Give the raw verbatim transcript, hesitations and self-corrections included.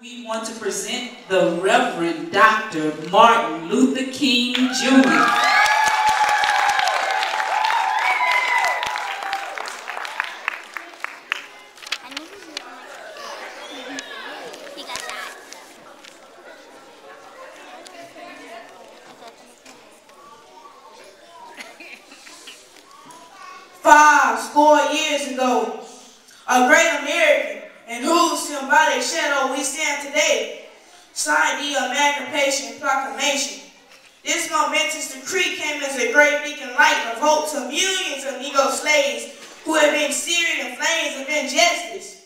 we want to present the Reverend Doctor Martin Luther King, Junior Five score years ago, a great American in whose symbolic shadow we stand today signed the Emancipation Proclamation. This momentous decree came as a great beacon light of hope to millions of Negro slaves who have been seared in flames of injustice.